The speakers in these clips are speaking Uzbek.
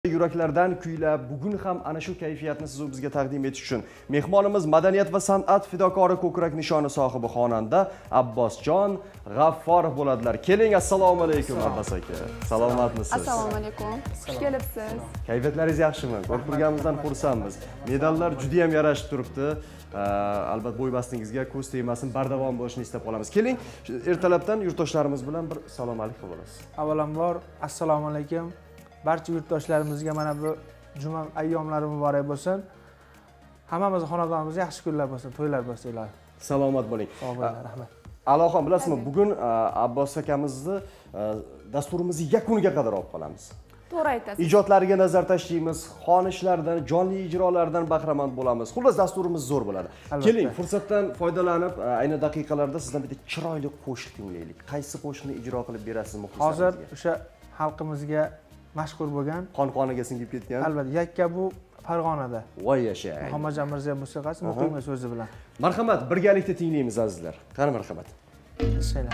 Yuraklardan kuylar bugun ham ana shu kayfiyatni siz bizga taqdim etish uchun mehmonimiz madaniyat va san'at fidokori ko'krak nishoni sohibi xonanda Abbosjon G'afforov bo'ladilar. Keling, assalomu alaykum Abbos aka. Salomatmisiz? Assalomu alaykum. Xush kelibsiz. Kayfiyatlaringiz yaxshimi? Ko'rib turganimizdan xursandmiz. Medallar juda ham yarashib turibdi. Albatta bo'ybastingizga ko'z tegmasin, bardavom bo'lishini istab qolamiz. Keling, ertalabdan yurtdoshlarimiz bilan bir salom alaykum bo'lasiz. Avvalambor assalomu alaykum. Barcha yurtdoshlarimizga mana bu juma ayyomlari muborak bo'lsin. Hammamiz xonadonimizda yaxshi kunlar bo'lsin, to'ylar bo'lsin ilohim. Salomat bo'ling. Rahmat. Aloxon, bilasizmi, bugun Abbos akamizni dasturimizning yakuniga qadar olib qolamiz. To'g'ri aytasiz. Ijodlariga nazar tashlaymiz, xonishlaridan, jonli ijrolardan bahramand bo'lamiz. Xullas, dasturimiz zo'r bo'ladi. Keling, fursatdan foydalanib, ayni daqiqalarda sizdan bitta chiroyli qo'shiq tinglaylik. Qaysi qo'shiqni ijro qilib berasiz muxlislarimizga? Hozir o'sha xalqimizga mashhur bo'lgan, qon-qoniga singib ketgan. albatta, yakka bu Farg'onada. Voy yashay. Muhammadjon Mirziyoyev musiqasi muqima so'zi bilan. Marhamat, birgalikda tinglaymiz azizlar. Qani marhamat. Ishlaylar.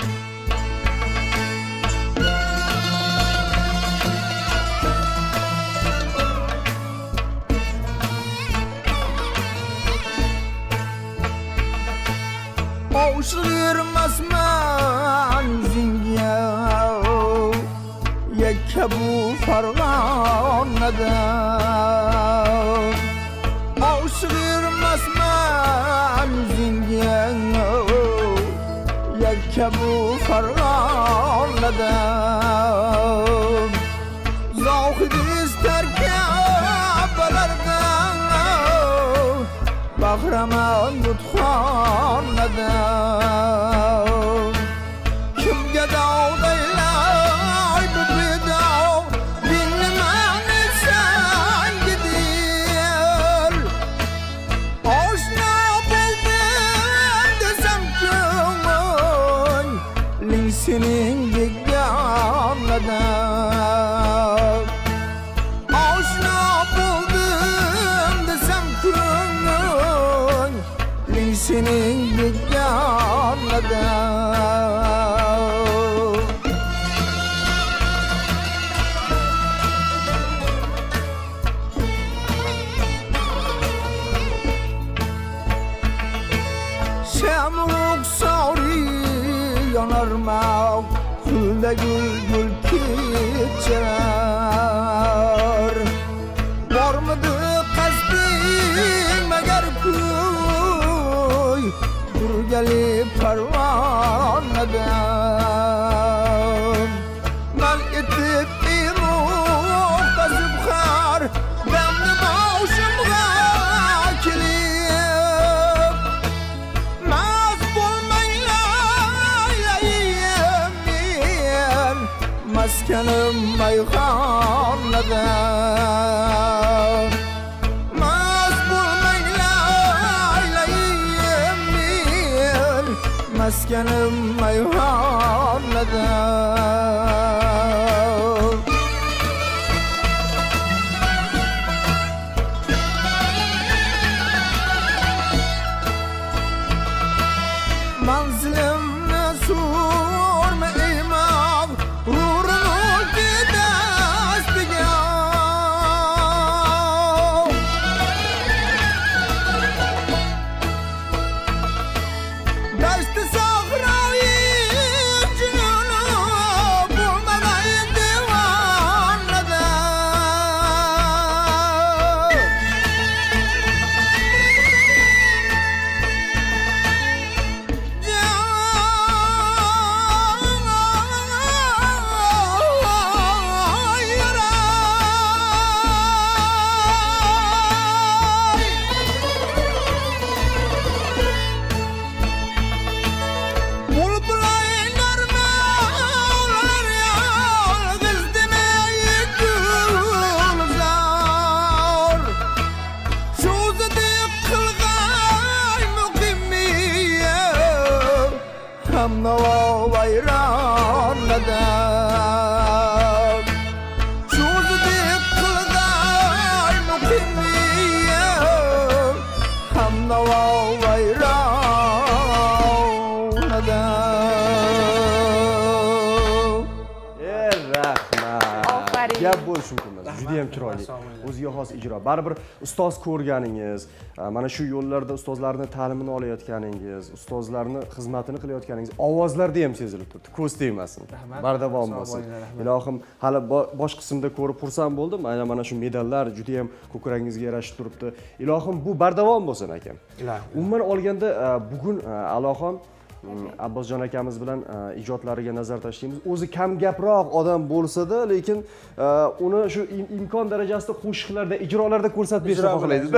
Oşurmasman yüzünge yakka bu Farg'onada Oşurmasman yüzünge yakka bu Farg'onada Zohidiz terkabalardan bahramand butxonada kimga dovdaylar bu bedov dinimani sangidil oshno bo'ldim desam ko'ngling sening begonada oshno bo'ldim desam ko'ngling sening begonada Şamuk sari yanarmak Gülde gül keçer Var mıdır kastin meğer kuy Dur gelip parvanadan Mal etip imuk kazıp kar Demli başımga kilip Maz bulmaylayım Maskenim mayhanada Maz bulmaylayım Maskenim mayhanada Manzilimni sorma iymag Rurini gidastiga Dashti sahroyi jununi bo'lmagay divonada Hamnava bayranada Şuzdi kılgay muqimiye Hamnava bayranada Rahmat. Gap bo'lishi mumkin emas. juda ham chiroyli. Sog' bo'linglar. O'ziga xos ijro. Baribir ustoz ko'rganingiz, mana shu yo'llarda ustozlarning ta'limini olayotganingiz, ustozlarning xizmatini qilayotganingiz ovozlarda ham sezilib turibdi. Ko'z tegmasin. Rahmat. Bardavom Sog' bo'lsin. bo'linglar, rahmat. Ilohim, hali bosh qismda ko'rib xursand bo'ldim. Mana shu medallar juda ham ko'kragingizga yarashib turibdi. Ilohim, bu bardavom bo'lsin akam. Umuman olganda bugun Allohon Abbosjon akamiz bilan ijodlariga nazar tashlaymiz. O'zi kam gaproq odam bo'lsa-da, lekin uni shu imkon darajasida qo'shiqlarda, ijrolarda ko'rsatib berishni xohlaydi.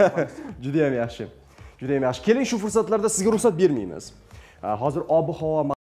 Juda ham yaxshi. Juda ham yaxshi. Keling, shu fursatlarda sizga ruxsat bermaymiz. Hozir ob-havo